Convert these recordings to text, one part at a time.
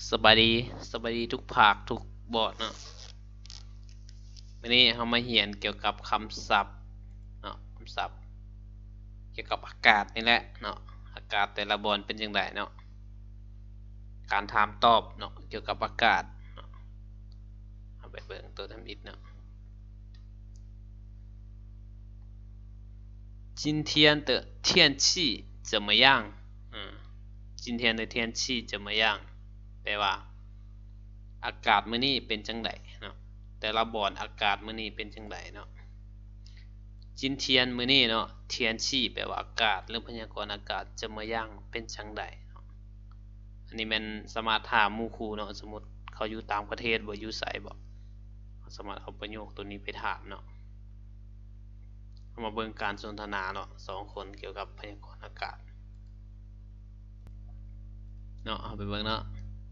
สบายดีทุกภาคทุกบทเนาะวันนี้เรามาเรียนเกี่ยวกับคำศัพท์เนาะคำศัพท์เกี่ยวกับอากาศนี่แหละเนาะอากาศแต่ละบอนเป็นจังไดเนาะการถามตอบเนาะเกี่ยวกับอากาศเนาะเอาไปเบิ่งตัวทำอิฐเนาะ今天的天气怎么样今天的天气怎么样แปลว่าอากาศมื้อนี้เป็นจังไดเนาะแต่ละบอนอากาศมื้อนี้เป็นจังไดเนาะจินเทียนมื้อนี้เนาะเทียนชีแปลว่าอากาศหรือพยากรณ์อากาศจะมาย่างเป็นจังไดเนาะอันนี้แม่นสามารถถามหมู่ครูเนาะสมมุติเขาอยู่ต่างประเทศบ่อยู่ไสบ่สามารถเอาประโยคตัวนี้ไปถามเนาะเอามาเบิ่งการสนทนาเนาะ2คนเกี่ยวกับพยากรณ์อากาศเนาะเอาไปเบิ่งเนาะ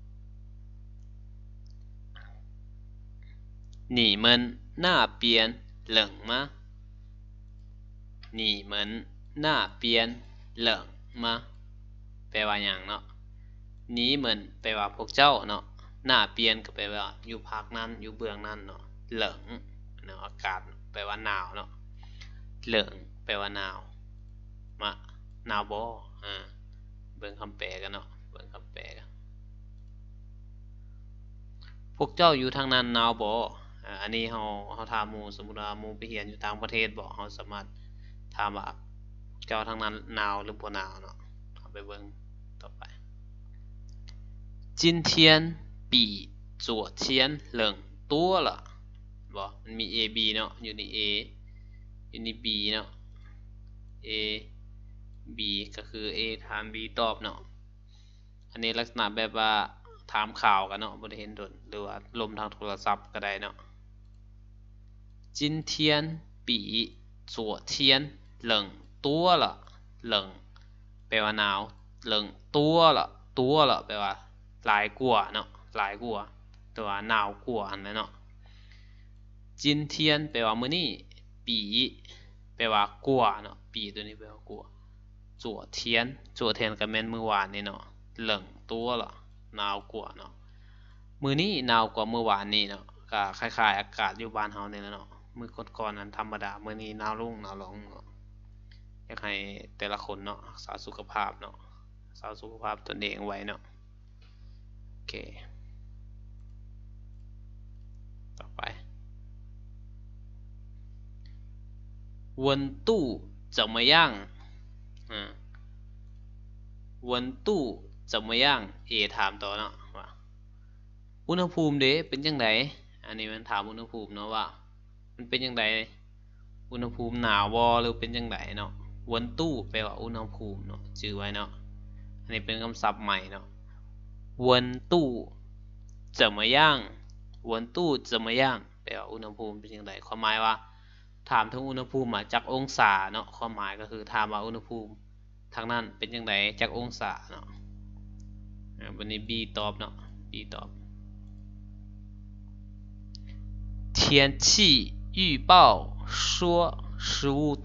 你们那边冷吗？你们那边冷吗？แปลว่าหยังเนาะนี้เหมือนแปลว่าพวกเจ้าเนาะหน้าเปลี่ยนก็แปลว่าอยู่ภาคนั้นอยู่เบื้องนั้นเนาะเหลิงเนาะอากาศแปลว่าหนาวเนาะเหลิงแปลว่าหนาวมะหนาวบ่เบิ่งคำแปลกันเนาะเบิ่งคำแปลกันพวกเจ้าอยู่ทางนั้นหนาวบ่อันนี้เฮาถามหมู่สมมุติว่าหมู่ไปเรียนอยู่ต่างประเทศบ่เฮาสามารถถามว่าเจ้าทางนั้นหนาวหรือบ่หนาวเนาะเอาไปเบิ่งต่อไป今天比昨天冷多了บ่มันมี A B เนาะอยู่ใน A อยู่ใน B เนาะ A B ก็คือ A ถาม B ตอบเนาะอันนี้ลักษณะแบบว่าถามข่าวกันเนาะบ่ได้เห็นดนหรือว่าลมทางโทรศัพท์ก็ได้เนาะ今天比昨天冷多了冷แปลว่าหนาว冷多了แปลว่าหลายกว่าเนาะหลายกว่าตัวหนาวกว่าอันนั้นเนาะจินเทียนแปลว่ามื้อนี้ปีแปลว่ากว่าเนาะปีตัวนี้แปลว่ากว่าจั่วเทียนก็แม่นมื้อวานนี่เนาะเหลิงตัวละหนาวกว่าเนาะมื้อนี้หนาวกว่ามื้อวานนี่เนาะก็คล้ายๆอากาศอยู่บ้านเฮานี่แหละเนาะมื้อก่อนๆนั้นธรรมดามื้อนี้หนาวลงเนาะอยากให้แต่ละคนเนาะรักษาสุขภาพเนาะรักษาสุขภาพตนเองไว้เนาะโอเคต่อไป温度怎么样温度怎么样ถามต่อเนาะว่าอุณหภูมิเด้เป็นจังไดอันนี้มันถามอุณหภูมิเนาะว่ามันเป็นจังไดอุณหภูมิหนาวบ่หรือเป็นจังไดเนาะ温度แปลว่าอุณหภูมิเนาะชื่อไว้เนาะอันนี้เป็นคำศัพท์ใหม่เนาะ温度怎么样温度怎么样แปลว่าอุณหภูมิเป็นจังไดความหมายว่าถามถึงอุณหภูมิมาจากองศาเนาะความหมายก็คือถามว่าอุณหภูมิทางนั้นเป็นจังไดจากองศาเนาะวันนี้ B ตอบเนาะ B ตอบ天气预报说15度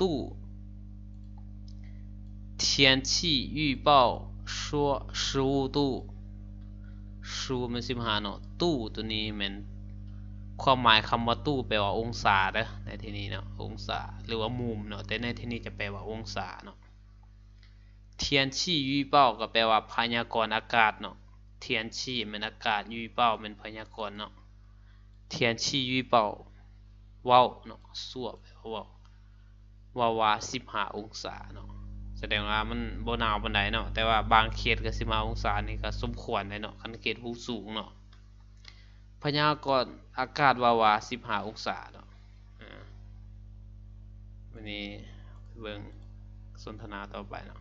天气预报说15度15มัน15เนาะตู้ตัวนี้แม่นความหมายคำว่าตู้แปลว่าองศาเด้อในที่นี้เนาะองศาหรือว่ามุมเนาะแต่ในที่นี้จะแปลว่าองศาเนาะเทียนชี่ยี่เป้าก็แปลว่าพยากรณ์อากาศเนาะเทียนชี่มันอากาศยี่เป้าเป็นพยากรณ์เนาะเทียนชี่ยี่เป้าว้าวเนาะสั่วแปลว่าว่า15องศาเนาะแสดงว่ามันบ่หนาวปานใดเนาะแต่ว่าบางเขตก็15องศานี่ก็สมควรได้เนาะคันเขตผู้สูงเนาะพยากรณ์อากาศว่า15องศาเนาะวันนี้เบิ่งสนทนาต่อไปเนาะ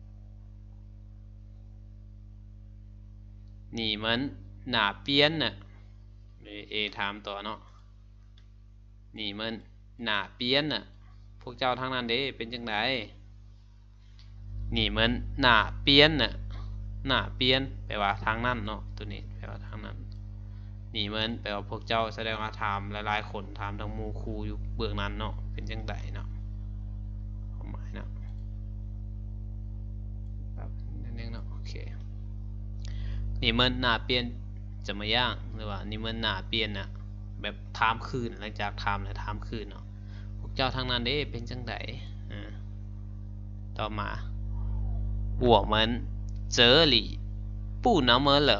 你们哪边呢เอถามต่อเนาะ你们哪边呢พวกเจ้าทางนั้นเด้เป็นจังได你们哪边呢哪边แปลว่าทางนั้นเนาะตัวนี้แปลว่าทางนั้นนี่มันแปลว่าพวกเจ้าแสดงว่าถามหลายๆคนถามทั้งหมู่ครูอยู่เบื้องนั้นเนาะเป็นจังไดเนาะความหมายเนาะครับนั่นเองเนาะโอเค你们那边จะมาย่างหรือว่านี่มันหน้าเปลี่ยนนะแบบถามคืนหลังจากถามแล้วถามคืนเนาะพวกเจ้าทางนั้นเด้เป็นจังไดต่อมา我们这里不那么冷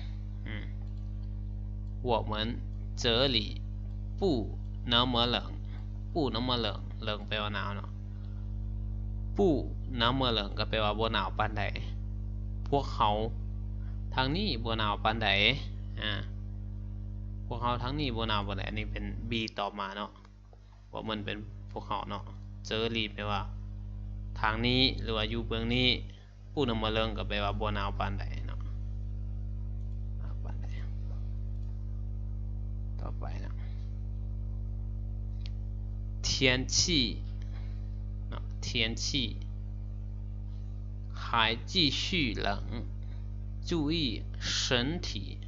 我们这里不那么冷不那么冷冷แปลว่าหนาวเนาะปู้น้ำเมื่อเหลิงก็แปลว่าบัวหนาวปานใดพวกเขาทางนี้บัวหนาวปานใดพวกเขาทั้งนี้บัวหนาวปานใดอันนี้เป็น B ต่อมาเนาะว่ามันเป็นพวกเขาเนาะเจอรีแปลว่าทางนี้หรือว่าอยู่เบื้องนี้ปู้น้ำเมื่อเหลิงก็แปลว่าบัวหนาวปานใดเนาะปานใดต่อไปนะ天气天气还继续冷，注意身体。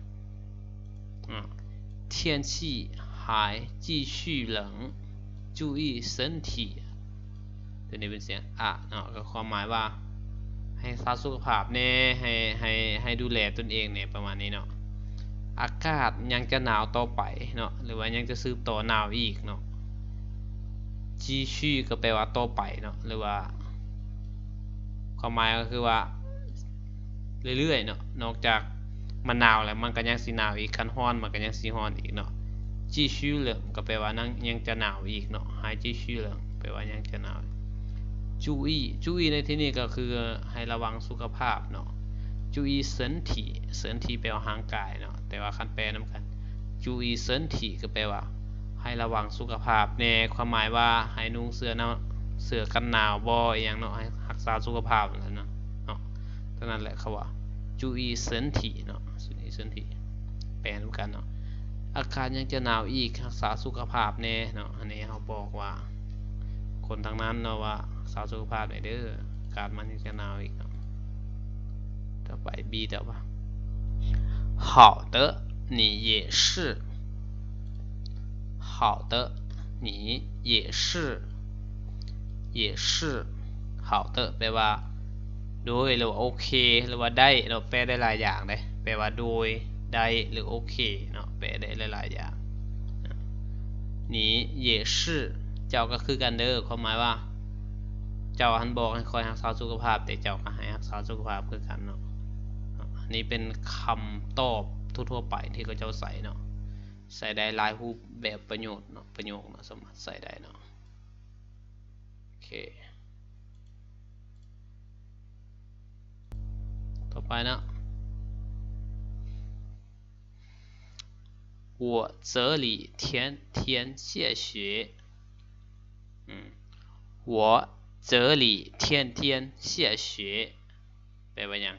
天气还继续冷，注意身体。ตัวนี้เป็นเสียงเนาะก็ความหมายว่าให้รักษาสุขภาพแน่ให้ดูแลตนเองเนี่ยประมาณนี้เนาะอากาศยังจะหนาวต่อไปเนาะหรือว่ายังจะสืบต่อหนาวอีกเนาะจีชื่อก็แปลว่าต่อไปเนาะหรือว่าความหมายก็คือว่าเรื่อยๆเนาะนอกจากมันหนาวแล้วมันก็ยังสิหนาวอีกคันร้อนมันก็ยังสิร้อนอีกเนาะจีชื่อเหลืองก็แปลว่ายังจะหนาวอีกเนาะหายจีชื่อเหลืองแปลว่ายังจะหนาวจูอี้ในที่นี้ก็คือให้ระวังสุขภาพเนาะจูอี้เซินถี่แปลว่าร่างกายเนาะแต่ว่าคันแปลนำกันจูอี้เซินถี่ก็แปลว่าให้ระวังสุขภาพในความหมายว่าให้นุ่งเสื้อกันหนาวบ่อย่างเนาะให้รักษาสุขภาพนั่นเนาะเท่านั้นแหละเขาว่า注意身体เนาะ身体แปลนำกันเนาะอากาศยังจะหนาวอีกรักษาสุขภาพแน่เนาะอันนี้เขาบอกว่าคนทางนั้นเนาะว่ารักษาสุขภาพหน่อยเด้ออากาศมันยังจะหนาวอีกเนาะต่อไป B ต่อไป好的你也是好的你也是好的แปลว่าโดยหรือว่าโอเคหรือว่าได้เราแปลได้หลายอย่างเลยแปลว่าโดยได้หรือโอเคเนาะแปลได้หลายอย่างนี้也是เจ้าก็คือกันเด้อความหมายว่าเจ้าหันบอกให้คอยรักษาสุขภาพแต่เจ้าก็ให้รักษาสุขภาพคือกันเนาะอันนี้เป็นคำตอบทั่วๆไปที่เขาเจ้าใส่เนาะใส่ได้หลายรูปแบบประโยคเนาะสามารถใส่ได้เนาะโอเคต่อไปนะ我这里天天下雪我这里天天下雪แปลว่าหยัง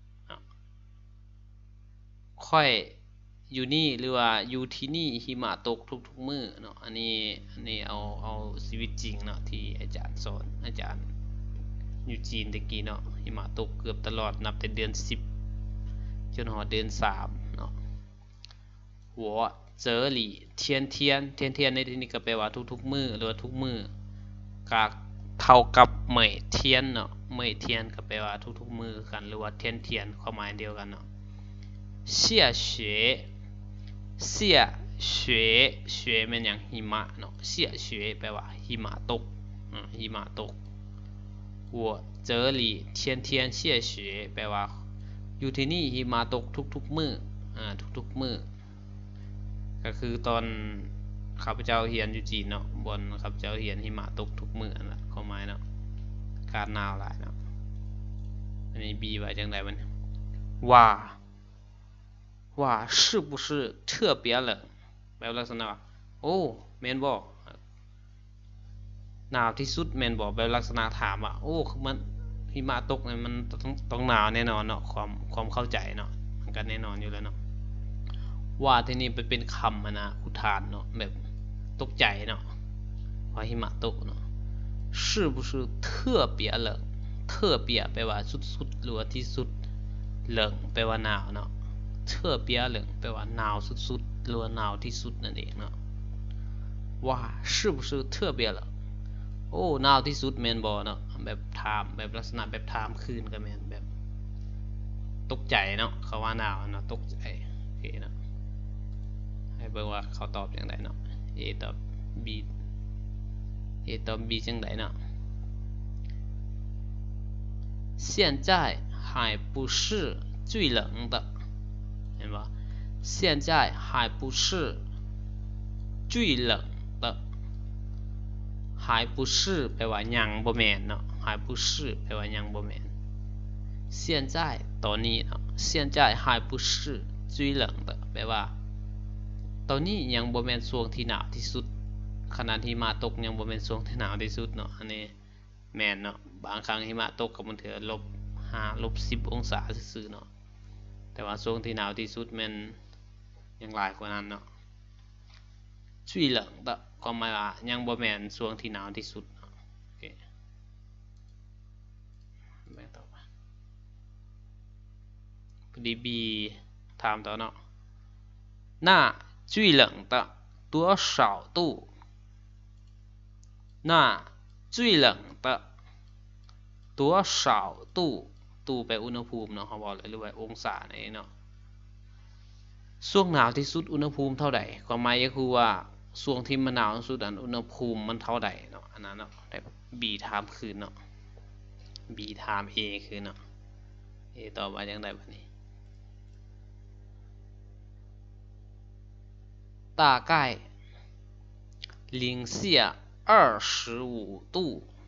ค่อยอยู่นี่หรือว่าอยู่ที่นี่หิมะตกทุกๆมื้อเนาะอันนี้เอาชีวิตจริงเนาะที่อาจารย์สอนอาจารย์อยู่จีนตะกี้เนาะหิมะตกเกือบตลอดนับแต่เดือน10จนหอเดือน3เนาะ我这里天天ในที่นี้ก็แปลว่าทุกๆมื้อหรือว่าทุกมื้อก็เท่ากับเหมยเทียนเนาะเหมยเทียนก็แปลว่าทุกๆมื้อกันหรือว่าเทียนความหมายเดียวกันเนาะ下雪เป็นอย่างหิมะเนาะ下雪แปลว่าหิมะตก我这里天天下雪แปลว่าอยู่ที่นี่หิมะตกทุกๆมื้อทุกๆมื้อก็คือตอนข้าพเจ้าเรียนอยู่จีนเนาะบนข้าพเจ้าเรียนหิมะตกทุกมื้อนั่นแหละความหมายเนาะการหนาวหลายเนาะอันนี้ B ไว้จังได๋มัน哇是不是特别冷แบบลักษณะว่าโอ้แม่นบ่หนาวที่สุดแม่นบ่แบบลักษณะถามว่าโอ้มันหิมะตกเนี่ยมันต้องหนาวแน่นอนเนาะความเข้าใจเนาะมันก็แน่นอนอยู่แล้วเนาะว่าที่นี่เป็นคำนะอุทานเนาะแบบตกใจเนาะว่าหิมะตกเนาะ是不是特别冷特别แปลว่าสุดๆหรือว่าที่สุด冷แปลว่าหนาวเนาะ特别冷แปลว่าหนาวสุดๆหรือว่าหนาวที่สุดนั่นเองเนาะว่า是不是特别冷โอ้หนาวที่สุดแม่นบ่เนาะแบบถามแบบลักษณะแบบถามคืนก็แม่นแบบตกใจเนาะเขาว่าหนาวเนาะตกใจโอเคเนาะให้เบิ่งว่าเขาตอบอย่างไรเนาะ A ตอบ B A ตอบ B จังไดเนาะ现在还不是最冷的เห็นบ่现在还不是最冷的还不是แปลว่ายังบ่แม่นเนาะ还不是แปลว่ายังบ่แม่น现在ตอนนี้เนาะ现在还不是最冷的แปลว่าตอนนี้ยังบ่แม่นช่วงที่หนาวที่สุดขณะที่หิมะตกยังบ่แม่นช่วงที่หนาวที่สุดเนาะอันนี้แม่นเนาะบางครั้งหิมะตกก็มันเถือ-5 -10 องศาซื่อๆเนาะแต่ว่าช่วงที่หนาวที่สุดแม่นยังหลายกว่านั้นเนาะ最冷的ความหมายว่ายังบ่แม่นช่วงที่หนาวที่สุดเนาะโอเคแม่ต่อไปดีบีถามต่อเนาะ那最冷的多少度那最冷的多少度度แปลอุณหภูมิเนาะเขาบอกเลยหรือว่าองศาไหนเนาะช่วงหนาวที่สุดอุณหภูมิเท่าใดความหมายก็คือว่าช่วงที่มันหนาวที่สุดอุณหภูมิมันเท่าใดเนาะอันนั้นเนาะได้ B ถามคืนเนาะ B ถาม A คืนเนาะ A ตอบว่าจังไดบัดนี้大概零下25度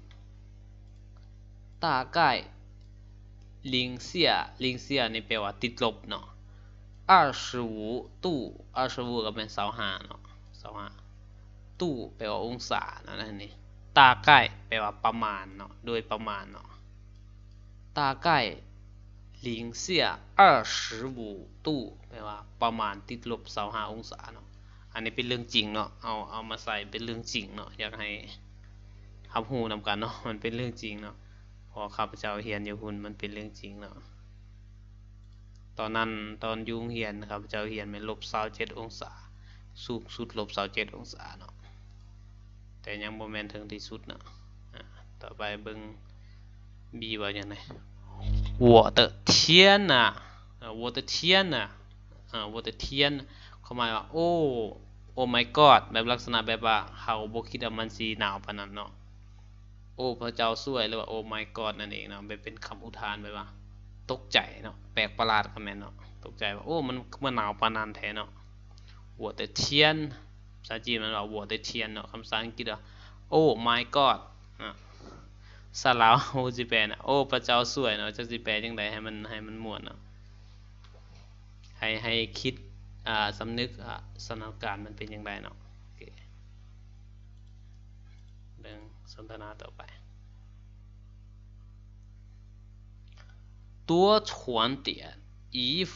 大概零下นี่แปลว่าติดลบเนาะ25度25ก็เป็น25เนาะ25ตู้แปลว่าองศานะนั่นนี่大概แปลว่าประมาณเนาะโดยประมาณเนาะ大概零下25度แปลว่าประมาณติดลบ25องศาเนาะอันนี้เป็นเรื่องจริงเนาะเอามาใส่เป็นเรื่องจริงเนาะอยากให้รับรู้นำกันเนาะมันเป็นเรื่องจริงเนาะพอข้าพเจ้าเรียนอยู่หุ่นมันเป็นเรื่องจริงเนาะตอนนั้นตอนยุ่งเรียนข้าพเจ้าเรียนเป็น-27 องศาสูงสุด-27 องศาเนาะแต่ยังบ่แม่นถึงที่สุดเนาะต่อไปเบิ่ง B ว่าจังได๋我的天呐我的天呐我的天ความหมายว่าโอ้ my god แบบลักษณะแบบว่าเขาบ่คิดว่ามันสิหนาวปานนั้นเนาะโอ้พระเจ้าช่วยหรือว่าโอ้ my god นั่นเองเนาะเป็นคำอุทานแบบว่าตกใจเนาะแปลกประหลาดก็แม่นเนาะตกใจว่าโอ้มันหนาวปานนั้นแท้เนาะ我的天ภาษาจีนมันว่า我的天เนาะคำภาษาอังกฤษว่าโอ้ my god สลาวโอ้สิแปลนะโอ้พระเจ้าช่วยเนาะจักสิแปลจังได๋ให้มันม่วนเนาะให้คิดสำนึกสถานการณ์มันเป็นอย่างไรเนาะโอเคเรื่องสนทนาต่อไป多穿点衣服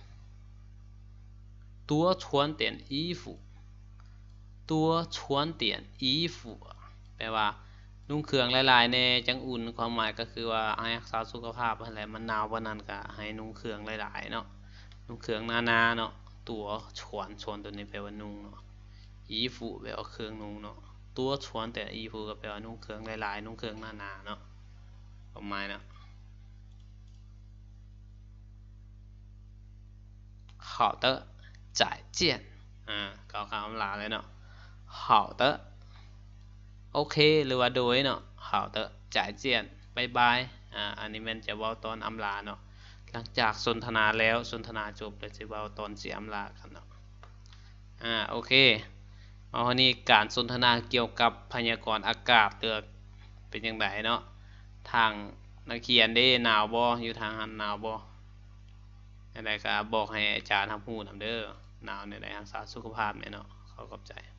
多穿点衣服多穿点衣服แปลว่านุ่งเครื่องหลายๆแน่จังอุ่นความหมายก็คือว่าให้รักษาสุขภาพอะไรมันหนาวปานนั้นก็ให้นุ่งเครื่องหลายๆเนาะนุ่งเครื่องหนาๆเนาะตัวชวนตัวนี้แปลว่านุ่งเนาะ衣服แปลว่าเครื่องนุ่งเนาะตัวชวนแต่衣服ก็แปลว่านุ่งเครื่องหลายๆนุ่งเครื่องหนาๆเนาะประมาณเนาะ好的再见กล่าวคำอำลาเลยเนาะ好的โอเคหรือว่าโดยเนาะ好的再见บ๊ายบายอันนี้มันจะเว้าตอนอำลาเนาะหลังจากสนทนาแล้วสนทนาจบแล้วจะเว้าตอนสิอำลากันเนาะโอเควันนี้การสนทนาเกี่ยวกับพยากรณ์อากาศเป็นจังไดเนาะทางนักเขียนได้หนาวบ่อยู่ทางหันหนาวบ่อะไรก็บอกให้อาจารย์รับรู้นำเด้อหนาวในรักษาสุขภาพแม่เนาะขอขอบใจ